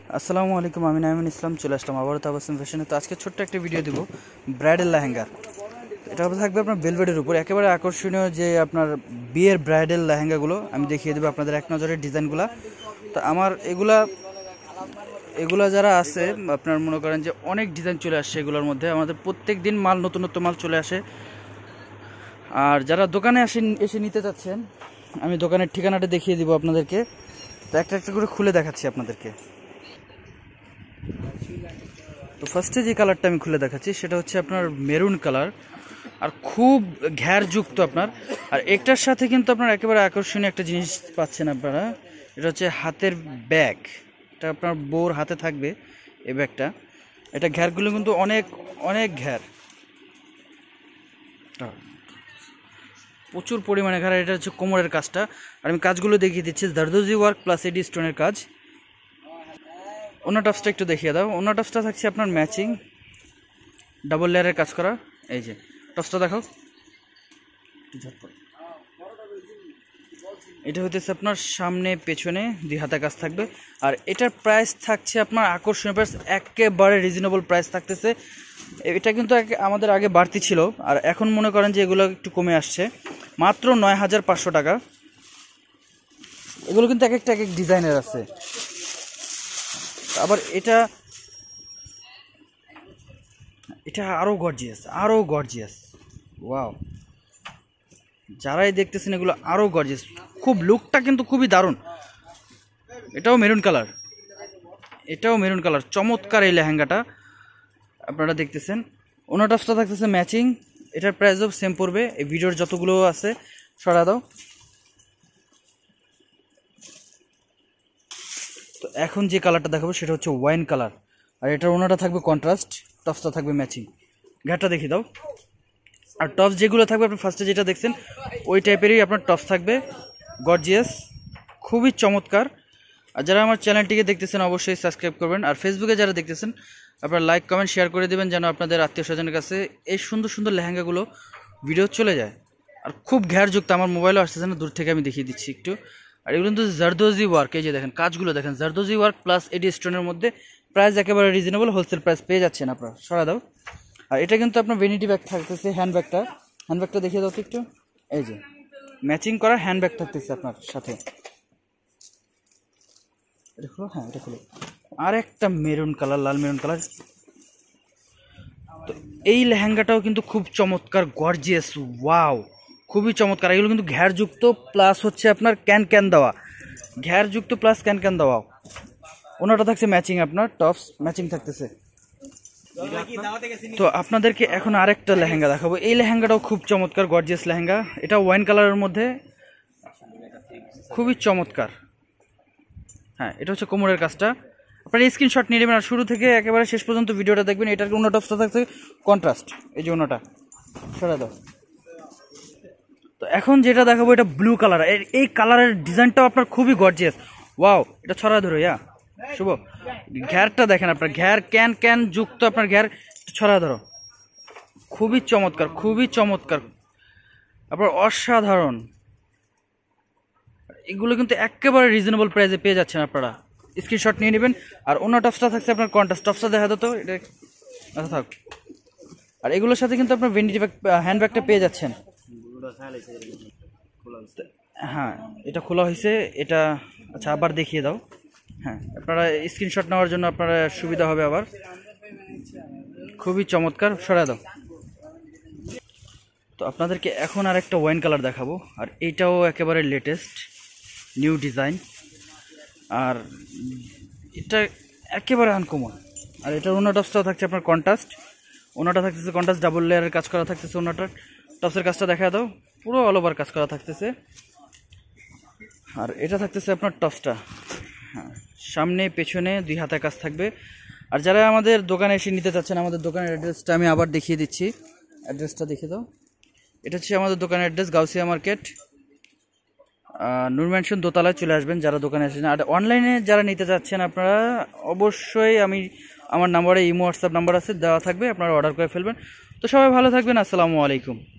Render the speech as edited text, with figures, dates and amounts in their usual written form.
আসসালামু আলাইকুম, আমি নাইমুল ইসলাম চলে আসলাম আবারও তাবাসসুম ফ্যাশনে। তো আজকে ছোট্ট একটা ভিডিও দিব ব্রাইডাল লেহেঙ্গা। এটা থাকবে আপনার ভেলভেটের উপর, একেবারে আকর্ষণীয় যে আপনার বিয়ের ব্রাইডাল লেহেঙ্গাগুলো আমি দেখিয়ে দেবো আপনাদের এক নজরের ডিজাইনগুলো। তো আমার এগুলা যারা আছে আপনার মনে করেন যে অনেক ডিজাইন চলে আসছে এগুলোর মধ্যে, আমাদের প্রত্যেক দিন মাল নতুন নতুন মাল চলে আসে। আর যারা দোকানে এসে নিতে চাচ্ছেন আমি দোকানের ঠিকানাটা দেখিয়ে দিব আপনাদেরকে। তো একটা একটা করে খুলে দেখাচ্ছি আপনাদেরকে। তো ফার্স্টে যে কালারটা আমি খুলে দেখাচ্ছি সেটা হচ্ছে আপনার মেরুন কালার, আর খুব ঘ্যারযুক্ত আপনার। আর একটার সাথে কিন্তু আপনার একেবারে আকর্ষণীয় একটা জিনিস পাচ্ছেন আপনারা, এটা হচ্ছে হাতের ব্যাগ। এটা আপনার বউর হাতে থাকবে এই ব্যাগটা। এটা ঘ্যারগুলো কিন্তু অনেক অনেক ঘ্যার, প্রচুর পরিমাণে ঘ্যার। এটা হচ্ছে কোমরের কাজটা, আর আমি কাজগুলো দেখিয়ে দিচ্ছি। জারদোজি ওয়ার্ক প্লাস এডি স্টোনের কাজ। ওনা টপসটা একটু দেখিয়ে দাও। ওনা টপসটা থাকছে আপনার ম্যাচিং ডাবল লেয়ারের কাজ করা। এই যে টপসটা দেখো, এটা হইতেছে আপনার সামনে পেছনে দুই হাতে কাজ থাকবে। আর এটার প্রাইস থাকছে আপনার আকর্ষণীয় প্রাইস, একেবারে রিজনেবল প্রাইস থাকতেছে। এটা কিন্তু আমাদের আগে বাড়তি ছিল, আর এখন মনে করেন যে এগুলো একটু কমে আসছে, মাত্র ৯,৫০০ টাকা। এগুলো কিন্তু এক একটা এক এক ডিজাইনের আছে। আবার এটা আরো গর্জিয়াস ওয়াও, যারাই দেখতেছেন এগুলো আরো গর্জিয়াস, খুব লুকটা কিন্তু খুবই দারুণ। এটাও মেরুন কালার, চমৎকার এই লেহেঙ্গাটা আপনারা দেখতেছেন। ওনা টপসটা থাকতেছে ম্যাচিং, এটার প্রাইসও সেম পড়বে। এই ভিডিওর যতগুলো আছে সরা দাও। তো এখন যে কালারটা দেখাবো সেটা হচ্ছে ওয়াইন কালার, আর এটার ওনাটা থাকবে কন্ট্রাস্ট, টপসটা থাকবে ম্যাচিং। ঘাটটা দেখিয়ে দাও। আর টপস যেগুলো থাকবে আপনি ফার্স্টে যেটা দেখছেন ওই টাইপেরই আপনার টপস থাকবে, গর্জিয়াস, খুবই চমৎকার। আর যারা আমার চ্যানেলটিকে দেখতেছেন অবশ্যই সাবস্ক্রাইব করবেন, আর ফেসবুকে যারা দেখতেছেন আপনারা লাইক কমেন্ট শেয়ার করে দেবেন, যেন আপনাদের আত্মীয় স্বজনের কাছে এই সুন্দর সুন্দর লেহেঙ্গাগুলো ভিডিও চলে যায়। আর খুব ঘ্যারযুক্ত, আমার মোবাইলও আসতেছে না, দূর থেকে আমি দেখিয়ে দিচ্ছি একটু। আর এগুলো কিন্তু জারদোজি ওয়ার্ক, এই যে দেখেন কাজগুলো দেখেন, জারদোজি ওয়ার্ক প্লাস এডি স্টোনের মধ্যে। প্রাইস একেবারে রিজনেবল, হোলসেল প্রাইস পেয়ে যাচ্ছেন আপনারা। সরা দাও। আর এটা কিন্তু আপনার ভ্যানিটি ব্যাগ থাকতেছে, হ্যান্ডব্যাগটা দেখিয়ে দাও তো একটু। এই যে ম্যাচিং করা হ্যান্ডব্যাগ থাকতেছে আপনার সাথে। এটা খুলো, হ্যাঁ এটা খুলো। আর একটা মেরুন কালার, লাল মেরুন কালার। তো এই লেহেঙ্গাটাও কিন্তু খুব চমৎকার, গর্জিয়াস, ওয়াও, খুবই চমৎকার। এগুলো কিন্তু ঘ্যারযুক্ত প্লাস হচ্ছে আপনার ক্যান দেওয়া, ঘ্যারযুক্ত প্লাস ক্যান দেওয়া। ওনাটা থাকছে ম্যাচিং, আপনার টপস ম্যাচিং থাকতেছে। তো আপনাদেরকে এখন আরেকটা লেহেঙ্গা দেখাবো। এই লেহেঙ্গাটাও খুব চমৎকার, গর্জিয়াস লেহেঙ্গা। এটা ওয়াইন কালারের মধ্যে, খুবই চমৎকার। হ্যাঁ, এটা হচ্ছে কোমরের কাজটা। আপনারা স্ক্রিনশট নিয়ে নেবেন আর শুরু থেকে একেবারে শেষ পর্যন্ত ভিডিওটা দেখবেন। এটার অন্য টপসটা থাকছে কন্ট্রাস্ট, এই যে অন্যটা সরা দাও। তো এখন যেটা দেখাবো এটা ব্লু কালার। এই কালারের ডিজাইনটাও আপনার খুবই গর্জিয়াস, ওয়াও। এটা ছড়া ধরো শুভ, ঘ্যারটা দেখেন আপনার, ঘ্যার ক্যান যুক্ত আপনার ঘ্যার, ছড়া ধরো, খুবই চমৎকার আপনার, অসাধারণ। এগুলো কিন্তু একেবারে রিজনেবল প্রাইসে পেয়ে যাচ্ছেন আপনারা, স্ক্রিনশট নিয়ে নেবেন। আর অন্য টপসটা থাকছে আপনার কন্ট্রাস্ট, টপসটা দেখা তো এটা থাক। আর এগুলোর সাথে কিন্তু আপনার ভেনিটি ব্যাগ, হ্যান্ডব্যাগটা পেয়ে যাচ্ছেন। হ্যাঁ, এটা খোলা হয়েছে এটা। আচ্ছা, আবার দেখিয়ে দাও। হ্যাঁ, আপনারা স্ক্রিনশট নেওয়ার জন্য আপনারা সুবিধা হবে আবার। খুবই চমৎকার, সরা দাও। তো আপনাদেরকে এখন আর একটা ওয়াইন কালার দেখাবো, আর এইটাও একেবারে লেটেস্ট নিউ ডিজাইন, আর এটা একেবারে আনকমন। আর এটার ওনা টপসটাও থাকছে আপনার কন্ট্রাস্ট, ওনাটা থাকতেছে কন্ট্রাস্ট, ডাবল লেয়ারের কাজ করা থাকতেছে। ওনাটার টপসের কাজটা দেখা দাও, পুরো অল ওভার কাজ করা থাকতেছে। আর এটা থাকতেছে আপনার টপসটা, হ্যাঁ, সামনে পেছনে দুই হাতে কাজ থাকবে। আর যারা আমাদের দোকানে এসে নিতে চাচ্ছেন, আমাদের দোকানের অ্যাড্রেসটা আমি আবার দেখিয়ে দিচ্ছি। অ্যাড্রেসটা দেখে দাও। এটা হচ্ছে আমাদের দোকানের address, Gausia market, Noor mansion দোতলায় চলে আসবেন যারা দোকানে আসেন। আর অনলাইনে যারা নিতে চাচ্ছেন আপনারা অবশ্যই আমার নাম্বারে ইমো হোয়াটসঅ্যাপ নাম্বার আছে দেওয়া থাকবে, আপনারা অর্ডার করে ফেলবেন। তো সবাই ভালো থাকবেন, আসসালামু আলাইকুম।